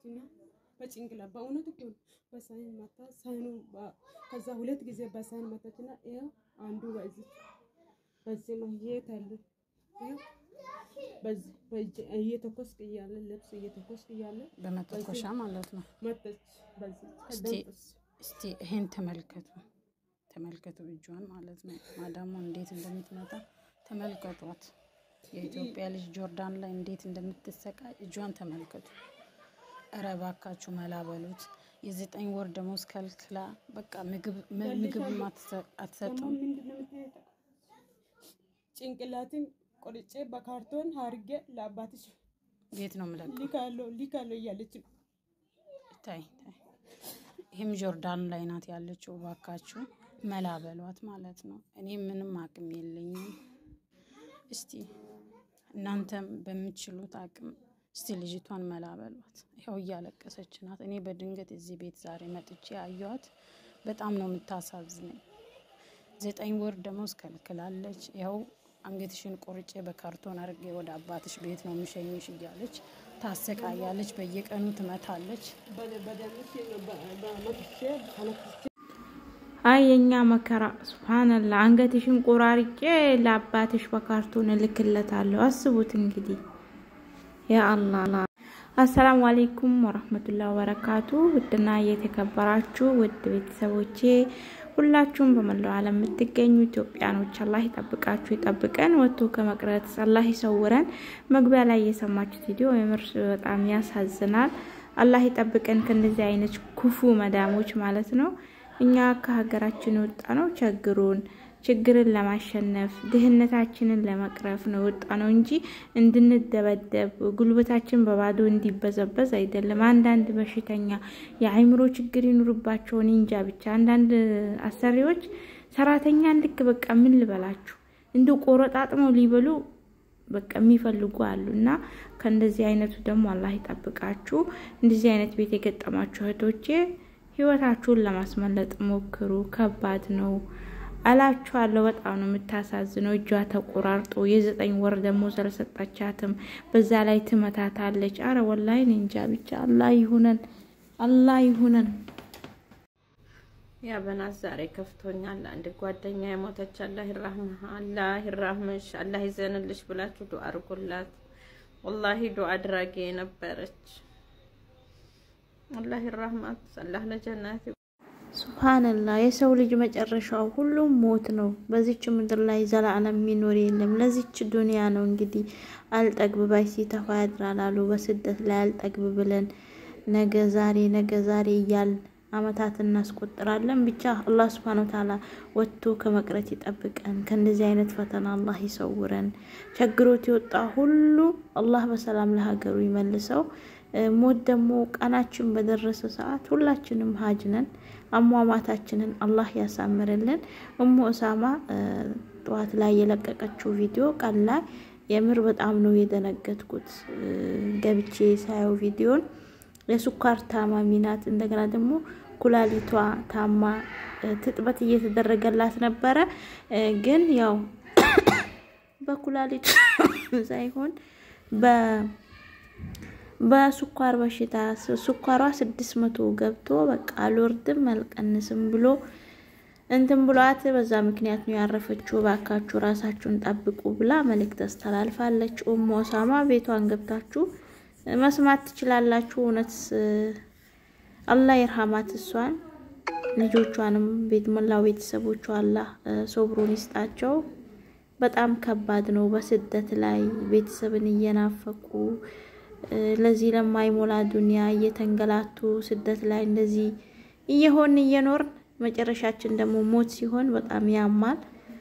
መታችና በጭንቅላ በእውነት እኮ በሳህን መታ ሳህኑ ከዛ ሁለት ጊዜ በሳህን መታችና ይሄው አንዱ በዚህ ማየት አለ በዚህ እየተኮስክ እያለ ልብስ እየተኮስክ እያለ በመተኮሻ ማለት ነው መጣች በዚህ እስቲ ይሄን ተመልከቱ እጇን ማለት ነው ማዳሙ እንዴት እንደምትመጣ ተመልከቷት የኢትዮጵያ ልጅ ጆርዳን ላይ እንዴት እንደምትሰቃይ እጇን ተመልከቱ አረባካችሁ መላበሉት የ9 ወር ደሞዝ ከልክላ በቃ ምግብ አትሰጡም ጭንቅላትን ቆርጬ በካርቶን አርጌ ለአባትሽ ቤት ነው ማለት ሊካለው ያለች ታይ ይሄም ጆርዳን ላይ ናት ያለችው ባካችሁ መላበሏት ማለት ነው እኔ ምንም አቅም የለኝም እስቲ እናንተም በሚችሉት አቅም እስቲ ልጅቷን መላበሏት ይሄው ያለቀሰች ናት እኔ በድንገት እዚህ ቤት ዛሬ መጥቼ አዩት በጣም ነው የምታሳዝነኝ 9 ወር ደሞዝ ከልክላለች ይሄው አንገትሽን ቆርጬ በካርቶን አርጌ ወደ አባትሽ ቤት ነው ምሸኝሽ እያለች ታሰቃያለች በየቀኑ ትመታለች አየኛ መከራ ሱብሃንአላህ አንገትሽን ቆራርጬ ለአባትሽ በካርቶን ልክለታለሁ አስቡት እንግዲህ ያ አላህ አሰላሙ አለይኩም ወራህመቱላሂ ወበረካቱ ውድና የተከበራችሁ ውድ ቤተሰቦቼ ሁላችሁም በመላው ዓለም የምትገኙ ኢትዮጵያኖች አላህ ይጠብቃችሁ ይጠብቀን ወጥቶ ከመቅረት አላህ ይሰውረን መግቢያ ላይ የሰማችሁት ቪዲዮ የምርስ በጣም ያሳዝናል አላህ ይጠብቀን ከነዚህ አይነት ኩፉ መዳሞች ማለት ነው እኛ ከሀገራችን ወጣነው ችግርን ለማሸነፍ ድህነታችንን ለመቅረፍ ነው ወጣነው እንጂ እንድንደበደብ ጉልበታችን በባዶ እንዲበዘበዝ አይደለም አንዳንድ በሽተኛ የአይምሮ ችግር ይኑርባቸው እንጃ ብቻ አንዳንድ አሰሪዎች ሰራተኛ ልክ በቃ ምን ልበላችሁ እንደ ቆረጣጥመው ሊበሉ በቃ የሚፈልጉ አሉና ከእንደዚህ አይነቱ ደግሞ አላህ ይጠብቃችሁ እንደዚህ አይነት ቤት የገጠማችሁ እህቶቼ ህይወታችሁን ለማስመለጥ ሞክሩ ከባድ ነው አላችኋለሁ በጣም ነው የምታሳዝነው እጇ ተቆራርጦ የ9 ወር ደሞዝ አልሰጣቻትም በዛ ላይ ትመታታለች አረ ወላሂ እንጃ ብቻ አላህ ይሁነን ያ በናት ዛሬ ከፍቶኛል አንድ ጓደኛ የሞተች አላህ ይርሐምሽ አላህ ይዘንልሽ ብላችሁ ዱአ አድርጉላት ወላሂ ዱአ አድራጊ ነበረች አላህ ይርሐማት አላህ ለጀነት ሱብሃንአላህ የሰው ልጅ መጨረሻው ሁሉም ሞት ነው በዚች ምድር ላይ ዘላለም የሚኖር የለም ለዚች ዱንያ ነው እንግዲህ አልጠግብ ባይ ሲተፋ ያድራላሉ በስደት ላይ አልጠግብ ብለን ነገ ዛሬ ይያል አመታት እናስቆጥራለን ብቻ አላህ Subhanahu Wa Ta'ala ወጥቶ ከመቅረት ይጠብቀን ከእንደዚህ አይነት ፈተና አላህ ይሰውረን ቸግሮት ይወጣ ሁሉ አላህ በሰላም ለሀገሩ ይመልሰው ሞት ደግሞ ቀናችን በደረሰ ሰዓት ሁላችንም ሀጅነን አሟማታችንን አላህ ያሳምርልን ኡሳማ ጧት ላይ የለቀቀችው ቪዲዮ ቀላ የምር በጣም ነው የደነገጥኩት ገብቼ ሳየው ቪዲዮን የሱካር ታማሚ ናት እንደገና ደግሞ ኩላሊቷ ታማ ትጥበት እየተደረገላት ነበረ ግን ያው በኩላሊት ሳይሆን በሱካር በሽታ ሱካሯ 600 ገብቶ በቃ አልወርድም አልቀንስም ብሎ እንትን ብሏት በዛ ምክንያት ነው ያረፈችው ባካችሁ ራሳችሁን ጠብቁ ብላ መልእክት አስተላልፋለች ኡሳማ ቤቷን ገብታችሁ መስማት ትችላላችሁ እውነት አላህ ይርሐማት እሷን ልጆቿንም መላው ቤተሰቦቿ አላህ ሶብሩን ይስጣቸው በጣም ከባድ ነው በስደት ላይ ቤተሰብን እየናፈቁ ለዚህ ለማይሞላ ዱንያ እየተንገላቱ ስደት ላይ እንደዚህ እየኖር መጨረሻችን ደግሞ ሞት ሲሆን በጣም ያማል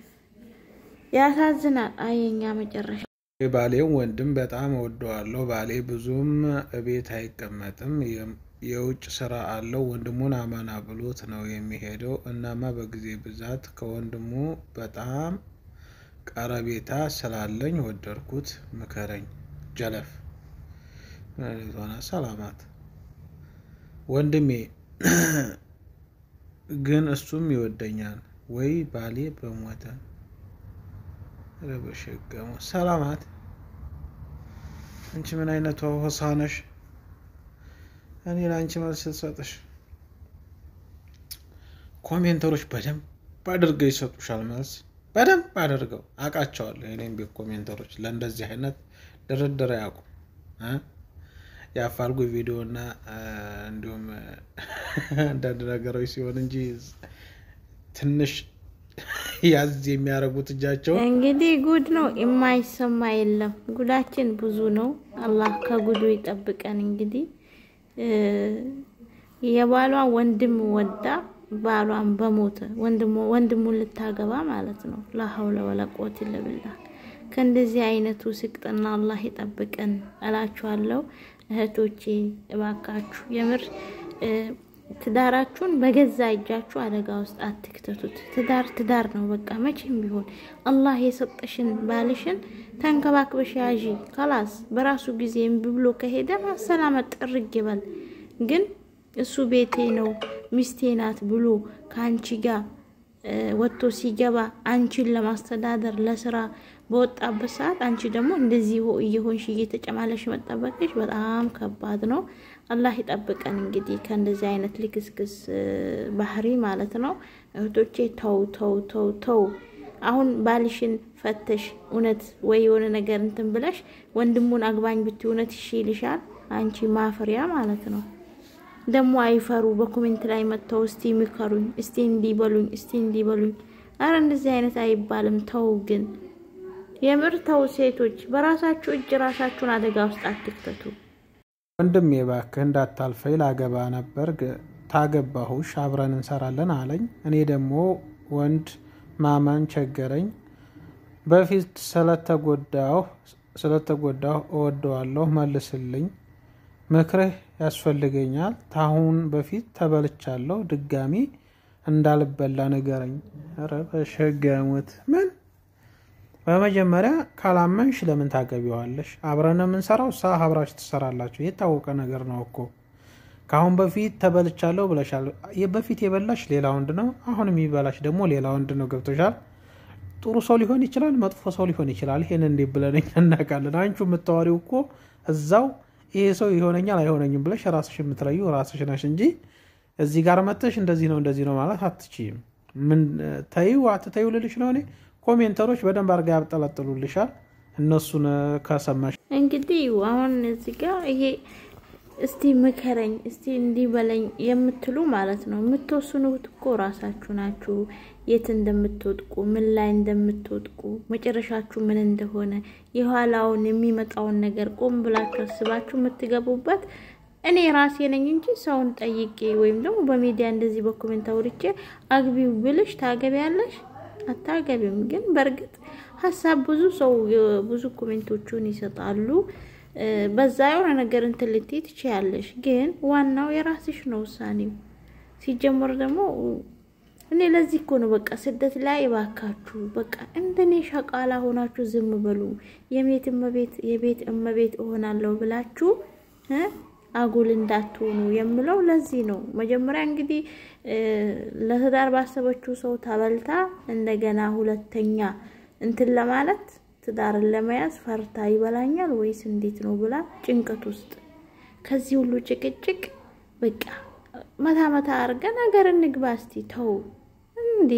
ያሳዝናል አየኛ መጨረሻ ባሌው ወንድም በጣም ወደዋለሁ ባሌ ብዙም ቤት አይቀመጥም የውጭ ስራ አለው ወንድሙን አማና ብሎት ነው የሚሄደው እናማ በጊዜ ብዛት ከወንድሙ በጣም ቀረቤታ ስላለኝ ወደርኩት ምከረኝ ጀለፍ ሆነ ሰላማት ወንድሜ ግን እሱም ይወደኛል ወይ ባሌ በሞተ ረበሸገሙ ሰላማት አንቺ ምን አይነቱ ሆሳነሽ እኔ ላንቺ መልስ ሰጥሽ ኮሜንተሮች በደንብ አድርገው ይሰጡሻል መልስ በደንብ አድርገው አቃቸዋለሁ እኔም በኮሜንተሮች ለእንደዚህ አይነት ድርድር ያቁ ያፋልጉ ቪዲዮና እንዲሁም አንዳንድ ነገሮች ሲሆን እንጂ ትንሽ ያዝ የሚያረጉት እጃቸው እንግዲህ ጉድ ነው የማይሰማ የለም ጉዳችን ብዙ ነው አላህ ከጉዱ ይጠብቀን እንግዲህ የባሏ ወንድም ወዳ ባሏን በሞተ ወንድሙን ልታገባ ማለት ነው ላ ሐውለ ወላ ቁወተ ኢላ ቢላህ ከእንደዚህ አይነቱ ስቅጥና አላህ ይጠብቀን አላችኋለሁ እህቶቼ እባካችሁ የምር ትዳራችሁን በገዛ እጃችሁ አደጋ ውስጥ አትክተቱት ትዳር ነው በቃ መቼም ቢሆን አላህ የሰጠሽን ባልሽን ተንከባክበሽ ያዢ خلاص በራሱ ጊዜ ብሎ ከሄደ ሰላም ጥርግ ይበል ግን እሱ ቤቴ ነው ሚስቴ ናት ብሎ ካንቺ ጋር ወጥቶ ሲገባ አንቺን ለማስተዳደር ለስራ በወጣበት ሰዓት አንቺ ደግሞ እንደዚህ እየሆንሽ እየተጨማለሽ መጣበቅሽ በጣም ከባድ ነው አላህ ይጠብቀን እንግዲህ ከእንደዚህ አይነት ልክስክስ ባህሪ ማለት ነው እህቶቼ ተው አሁን ባልሽን ፈተሽ እውነት ወይ የሆነ ነገር እንትን ብለሽ ወንድሙን አግባኝ ብትይ እውነት ይሽልሻል አንቺ ማፍሪያ ማለት ነው ደሞ አይፈሩ በኮሜንት ላይ መተው እስቲ ምከሩኝ እስቲ እንዲበሉኝ አረ እንደዚህ አይነት አይባልም ተው ግን የምርተው ሴቶች በራሳችሁ እጅ ራሳችሁን አደጋ ውስጥ አትክተቱ ወንድሜ እባክህ እንዳታልፈይ ላገባ ነበር ታገባሁሽ አብረን እንሰራለን አለኝ እኔ ደግሞ ወንድ ማመን ቸገረኝ በፊት ስለተጎዳሁ እወደዋለሁ መልስልኝ ምክርህ ያስፈልገኛል ታሁን በፊት ተበልቻለሁ ድጋሚ እንዳልበላ ነገረኝ አረ በሸጋሙት ምን በመጀመሪያ ካላመንሽ ለምን ታገቢዋለሽ አብረን ምንሰራው አብራችሁ ትሰራላችሁ የታወቀ ነገር ነው እኮ ካሁን በፊት ተበልቻለሁ ብለሻል በፊት የበላሽ ሌላ ወንድ ነው አሁን የሚበላሽ ደግሞ ሌላ ወንድ ነው ገብቶሻል ጥሩ ሰው ሊሆን ይችላል መጥፎ ሰው ሊሆን ይችላል ይሄን እንዴ ብለነኝ እናቃለን አንቺ የምትዋሪው እኮ እዛው ይሄ ሰው ይሆነኛል አይሆነኝም ብለሽ ራስሽ የምትለዩ ራስሽ ነሽ እንጂ እዚህ ጋር መጥተሽ እንደዚህ ነው ማለት አትችይም ምን አትተዩ ልልሽ ነው እኔ ኮሜንተሮች በደንብ አርጋ ያብጠለጥሉልሻል እነሱን ከሰማሽ እንግዲህ አሁን እዚህ ጋር ይሄ እስቲ ምከረኝ እስቲ እንዲበለኝ የምትሉ ማለት ነው የምትወስኑት እኮ ራሳችሁ ናችሁ የት እንደምትወድቁ ምን ላይ እንደምትወድቁ መጨረሻችሁ ምን እንደሆነ የኋላውን የሚመጣውን ነገር ቆም ብላችሁ አስባችሁ የምትገቡበት እኔ ራሴ ነኝ እንጂ ሰውን ጠይቄ ወይም ደግሞ በሚዲያ እንደዚህ በኮሜንት አውርቼ አግቢው ብልሽ ታገቢያለሽ አታገቢም ግን በርግጥ ሐሳብ ብዙ ኮሜንቶቹን ይሰጣሉ በዛው ነገር እንትን ልትይ ትችያለሽ ግን ዋናው የራስሽ ነው ውሳኔው ሲጀምር ደግሞ እኔ ለዚህ እኮ ነው በቃ ስደት ላይ ባካችሁ በቃ እንደኔ ሸቃላ ሆናችሁ ዝም በሉ የቤት እመቤት ሆናለሁ ብላችሁ አጉል እንዳትሆኑ የምለው ለዚህ ነው መጀመሪያ እንግዲህ ለትዳር ባሰበችው ሰው ታበልታ እንደገና ሁለተኛ እንትን ለማለት ትዳርን ለመያዝ ፈርታ ይበላኛል ወይስ እንዴት ነው ብላ ጭንቀት ውስጥ ከዚህ ሁሉ ጭቅጭቅ በቃ መታ አርገ ነገር እንግባ እስቲ ተው እንዴ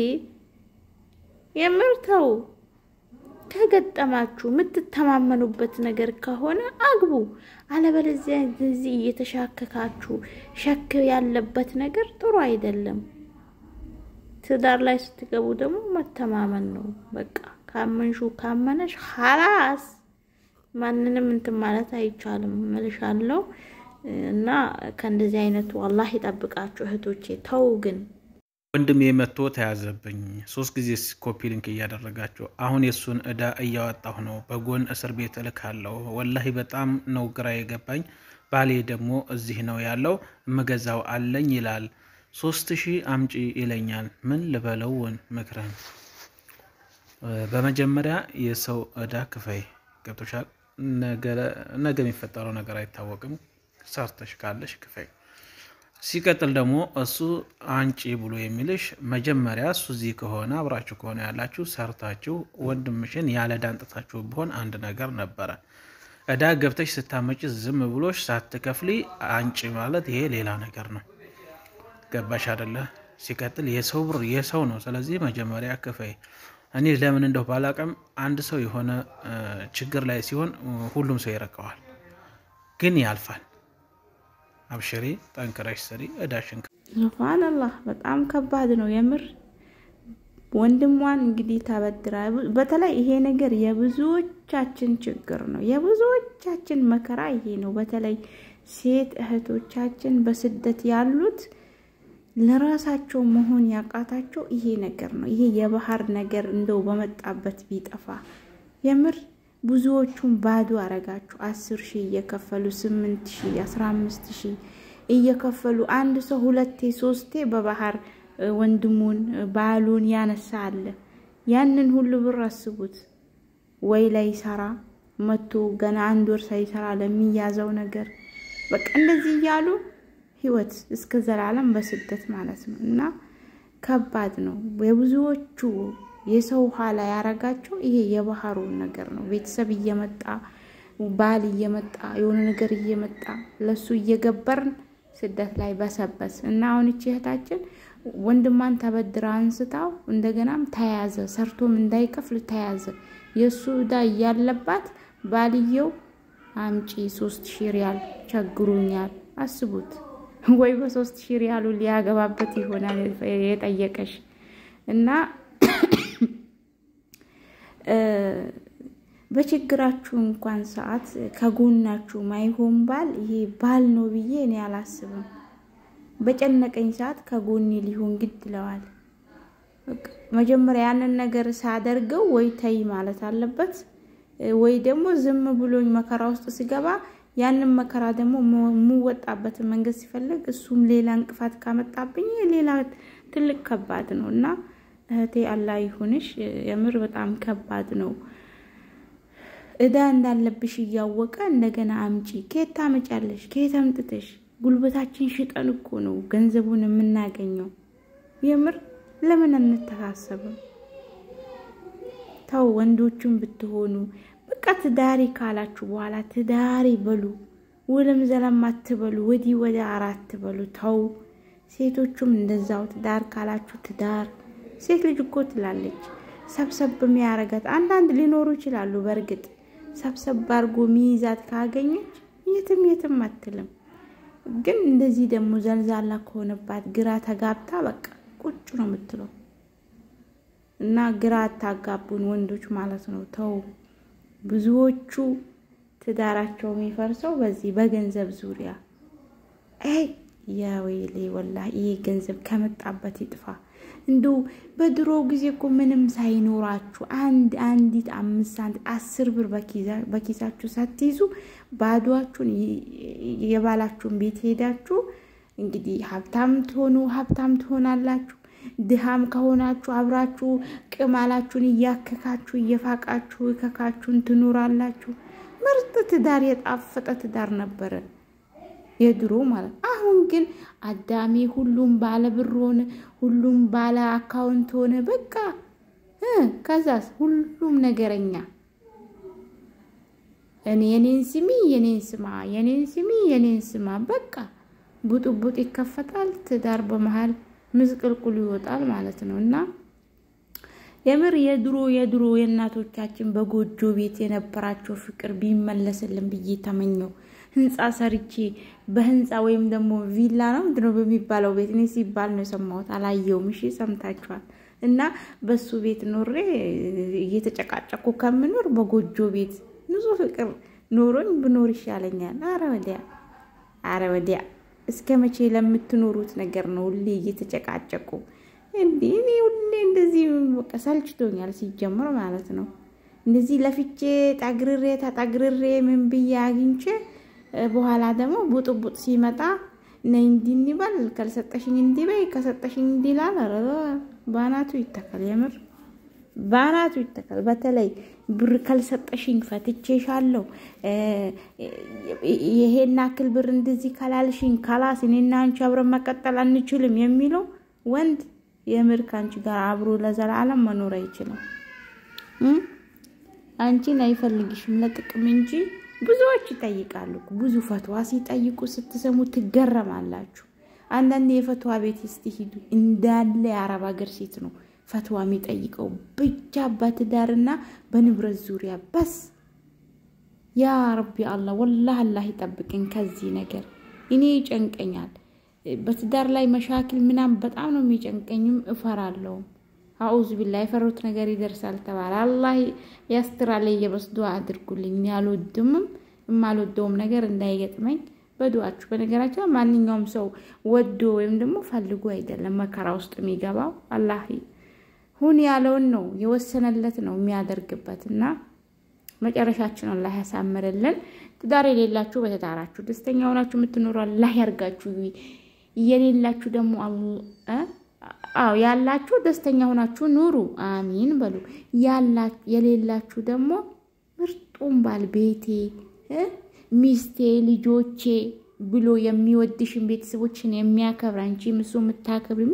የምርተው ከገጠማችሁ ምትተማመኑበት ነገር ከሆነ አግቡ አለበለዚያ እዚህ እየተሻከካችሁ ሸክ ያለበት ነገር ጥሩ አይደለም ትዳር ላይ ስትገቡ ደግሞ መተማመን ነው በቃ ካመነሽ خلاص ማንንም እንትን ማለት አይቻልም መልሻለሁ እና ከእንደዚህ አይነቱ አላህ ይጠብቃችሁ እህቶቼ ተው ግን ወንድሜ መጥቶ ተያዘብኝ 3 ጊዜ ኮፒ ሊንክ ያደረጋችሁ አሁን የሱን እዳ እያወጣሁ ነው በጎን እስር ቤት እልካለሁ ወላሂ በጣም ነው ግራ የገባኝ ባሌ ደግሞ እዚህ ነው ያለው መገዛው አለኝ ይላል 3000 አምጪ ይለኛል ምን ልበለውን መክረን በመጀመሪያ የሰው እዳ ክፈይ ገብቶሻል ነገ የሚፈጠረው ነገር አይታወቅም ሰርተሽ ካለሽ ክፈይ ሲቀጥል ደግሞ እሱ አንጪ ብሎ የሚልሽ መጀመሪያ እሱ እዚህ ከሆነ አብራችሁ ከሆነ ያላችሁ ሰርታችሁ ወንድምሽን ያለ ዳንጥታችሁ ቢሆን አንድ ነገር ነበር እዳ ገብተሽ ስታመጪ ዝም ብሎሽ ሳትከፍሊ አንጪ ማለት ይሄ ሌላ ነገር ነው። ገባሽ አይደለ? ሲቀጥል የሰው ብር የሰው ነው። ስለዚህ መጀመሪያ ክፈይ። እኔ ለምን እንደው ባላቀም አንድ ሰው የሆነ ችግር ላይ ሲሆን ሁሉም ሰው ይረቀዋል፣ ግን ያልፋል። አብሽሪ፣ ጠንክረሽ ስሪ፣ እዳሽን። ሱብሃንአላህ በጣም ከባድ ነው የምር። ወንድሟን እንግዲህ ታበድራ። በተለይ ይሄ ነገር የብዙዎቻችን ችግር ነው፣ የብዙዎቻችን መከራ ይሄ ነው። በተለይ ሴት እህቶቻችን በስደት ያሉት ለራሳቸው መሆን ያቃታቸው ይሄ ነገር ነው። ይሄ የባህር ነገር እንደው በመጣበት ቢጠፋ የምር ብዙዎቹን ባዶ አረጋችሁ። 10,000 እየከፈሉ 8,000 15,000 እየከፈሉ አንድ ሰው 2 3 በባህር ወንድሙን ባሉን ያነሳል። ያንን ሁሉ ብር አስቡት። ወይ ላይ ሰራ መቶ ገና አንድ ወር ሳይሰራ ለሚያዘው ነገር በቃ እንደዚህ ያሉ ህይወት እስከ ዘላለም በስደት ማለት ነው። እና ከባድ ነው። የብዙዎቹ የሰው ኋላ ያረጋቸው ይሄ የባህሩ ነገር ነው። ቤተሰብ እየመጣ ባል እየመጣ የሆነ ነገር እየመጣ ለሱ እየገበርን ስደት ላይ በሰበስ እና አሁን እህታችን ወንድማን ተበድራ አንስታው እንደገናም ተያዘ። ሰርቶም እንዳይከፍል ተያዘ። የሱ ዳ ያለባት ባልየው አምጪ 3000 ሪያል ቸግሩኛል። አስቡት። ወይ በ3000 ሪያሉ ሊያገባበት ይሆናል የጠየቀሽ እና በችግራችሁ እንኳን ሰዓት ከጎናችሁ ማይሆን ባል ይሄ ባል ነው ብዬ እኔ አላስብም። በጨነቀኝ ሰዓት ከጎኔ ሊሆን ግድ ለዋል። መጀመሪያ ያንን ነገር ሳደርገው ወይ ተይ ማለት አለበት ወይ ደግሞ ዝም ብሎኝ መከራ ውስጥ ሲገባ ያንን መከራ ደግሞ ሙወጣበት መንገድ ሲፈልግ እሱም ሌላ እንቅፋት ካመጣብኝ ሌላ ትልቅ ከባድ ነውና እህቴ አላህ ይሁንሽ። የምር በጣም ከባድ ነው። እዳ እንዳለብሽ ያወቀ እንደገና አምጪ። ከየት ታመጫለሽ? ከየት አምጥተሽ? ጉልበታችን ሽጠን እኮ ነው ገንዘቡን የምናገኘው። የምር ለምን እንተሳሰብም? ታው ወንዶቹም ብትሆኑ በቃ ትዳሪ ካላችሁ በኋላ ትዳሪ በሉ። ወለም ዘለም አትበሉ፣ ወዲ ወደ አራት በሉ። ታው ሴቶቹም እንደዛው ትዳር ካላችሁ ትዳር። ሴት ልጅ እኮ ትላለች ሰብሰብ የሚያረጋት አንዳንድ ሊኖሩ ይችላሉ። በርግጥ ሰብሰብ አርጎ ሚይዛት ካገኘች የትም አትልም። ግን እንደዚህ ደግሞ ዘልዛላ ከሆነባት ግራ ተጋብታ በቃ ቁጭ ነው የምትለው። እና ግራ ታጋቡን ወንዶች ማለት ነው። ተው ብዙዎቹ ትዳራቸው የሚፈርሰው በዚህ በገንዘብ ዙሪያ። ያ ወይሌ ወላሂ ይሄ ገንዘብ ከመጣበት ይጥፋ። እንደው በድሮ ጊዜ እኮ ምንም ሳይኖራችሁ አንዲት 5 ሳንቲም 10 ብር በኪሳችሁ ሳትይዙ ባዶአችሁን የባላችሁን ቤት ሄዳችሁ እንግዲህ ሀብታም ትሆናላችሁ። ድሃም ከሆናችሁ አብራችሁ ቅማላችሁን እያከካችሁ እየፋቃችሁ ከካችሁን ትኖራላችሁ። ምርጥ ትዳር የጣፈጠ ትዳር ነበር የድሮ ማለት። አሁን ግን አዳሚ ሁሉም ባለ ብር ሆነ፣ ሁሉም ባለ አካውንት ሆነ። በቃ ከዛስ ሁሉም ነገረኛ። የኔን ስሚ የኔን ስማ፣ የኔን ስሚ የኔን ስማ። በቃ ቡጥቡጥ ይከፈታል። ትዳር በመሃል ምስቅልቁል ይወጣል ማለት ነው። እና የምር የድሮ የእናቶቻችን በጎጆ ቤት የነበራቸው ፍቅር ቢመለስልን ብዬ ተመኘው። ህንጻ ሰርቼ በህንጻ ወይም ደግሞ ቪላ ነው እንደው በሚባለው ቤት እኔ ሲባል ነው ሰማሁት፣ አላየውም። እሺ ሰምታችኋል። እና በሱ ቤት ኖሬ እየተጨቃጨቁ ከምኖር በጎጆ ቤት ንጹህ ፍቅር ኖሮኝ ብኖር ይሻለኛል። አረ ወዲያ እስከ መቼ ለምትኖሩት ነገር ነው ሁሌ እየተጨቃጨቁ? እንዴ ሁሌ እንደዚህ በቃ ሰልችቶኛል ሲጀምር ማለት ነው። እንደዚህ ለፍቼ ታግርሬ ምን ብዬ አግኝቼ በኋላ ደግሞ ቡጥቡጥ ሲመጣ ነይ እንዲባል ካልሰጠሽኝ እንዲበይ ከሰጠሽኝ እንዲላል። ባናቱ ይተካል። የምር ባናቱ ይተካል። በተለይ ብር ካልሰጠሽኝ ፈትቼሻለሁ፣ ይሄና አክል ብር እንደዚህ ካላልሽኝ ካላስ እኔና አንቺ አብረን መቀጠል አንችልም የሚለው ወንድ የምር ካንቺ ጋር አብሮ ለዘላለም መኖር አይችልም። አንቺን አይፈልግሽም ለጥቅም እንጂ ብዙዎች ይጠይቃሉ ብዙ ፈትዋ ሲጠይቁ ስትሰሙ ትገረማላችሁ አንዳንዴ የፈትዋ ቤት ስትሄዱ እንዳለ የአረብ ሀገር ሴት ነው ፈትዋ የሚጠይቀው ብቻ በትዳርና በንብረት ዙሪያ በስ ያ ረቢ አላህ ወላሂ አላህ ይጠብቀን ከዚህ ነገር እኔ ይጨንቀኛል በትዳር ላይ መሻክል ምናም በጣም ነው የሚጨንቀኝም እፈራለሁ አውዝ ቢላሂ ፈሩት ነገር ይደርሳል ተባለ አላህ ያስተራል የበስዱ አድርጉልኝ ያልወድምም ማልወደውም ነገር እንዳይገጥመኝ በዱአችሁ በነገራችሁ ማንኛውም ሰው ወዶ ወይም ደግሞ ፈልጎ አይደለም መከራ ውስጥ የሚገባው አላህ ሁን ያለውን ነው የወሰነለት ነው የሚያደርግበትና መጨረሻችን አላህ ያሳምርልን ትዳር የሌላችሁ በትዳራችሁ ደስተኛ ሆናችሁ የምትኖሩ አላህ ያርጋችሁ የሌላችሁ ደግሞ ያላችሁ ደስተኛ ሆናችሁ ኑሩ አሚን በሉ የሌላችሁ ደግሞ ምርጡን ባል ቤቴ ሚስቴ ልጆቼ ብሎ የሚወድሽን ቤተሰቦችን የሚያከብር አንቺ ምሱ የምታከብሪ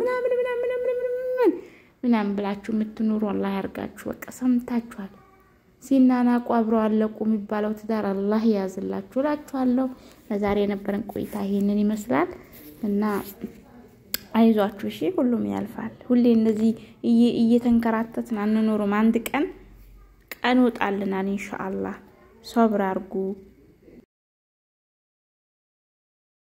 ምናምን ብላችሁ የምትኖሩ አላህ ያርጋችሁ በቃ ሰምታችኋል ሲናናቁ አብረው አለቁ የሚባለው ትዳር አላህ ያዝላችሁ እላችኋለሁ ለዛሬ የነበረን ቆይታ ይሄንን ይመስላል እና አይዟችሁ እሺ ሁሉም ያልፋል ሁሌ እንደዚህ እየተንከራተትን አንኖርም አንድ ቀን ወጣልናል ኢንሻአላህ ሶብር አርጉ